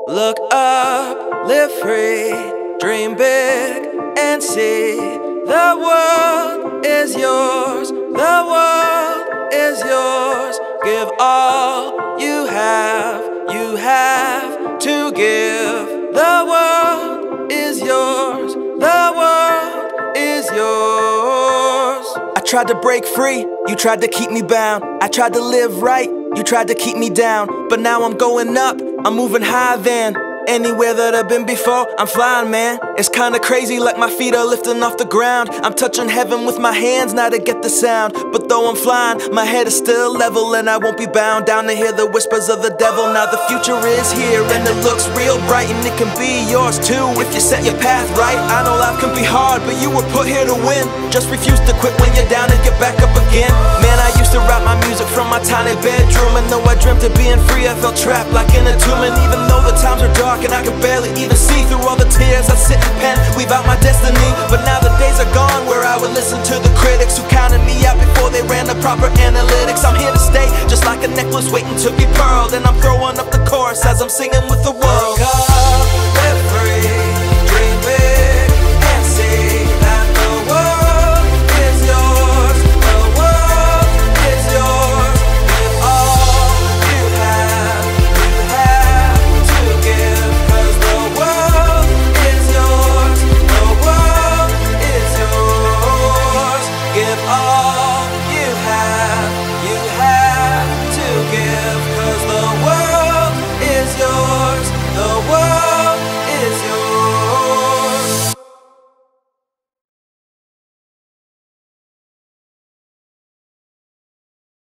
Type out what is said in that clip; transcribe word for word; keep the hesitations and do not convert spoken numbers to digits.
Look up, live free, dream big, and see the world is yours, the world is yours. Give all you have, you have to give. The world is yours, the world is yours. I tried to break free, you tried to keep me bound. I tried to live right, you tried to keep me down. But now I'm going up, I'm moving high then. Anywhere that I've been before, I'm flying, man. It's kinda crazy, like my feet are lifting off the ground. I'm touching heaven with my hands, now to get the sound. But though I'm flying, my head is still level, and I won't be bound down to hear the whispers of the devil. Now the future is here, and it looks real bright, and it can be yours too, if you set your path right. I know life can be hard, but you were put here to win. Just refuse to quit when you're down and get back up again. Man, I used to write my music from my tiny bedroom, and though I dreamt of being free, I felt trapped like in a tomb. And even though the times are dark and I can barely even see through all the tears, I sit and pen, weave out my destiny. But now the days are gone where I would listen to the critics who counted me out before they ran the proper analytics. I'm here to stay, just like a necklace waiting to be pearled, and I'm throwing up the chorus as I'm singing with the world. Look up,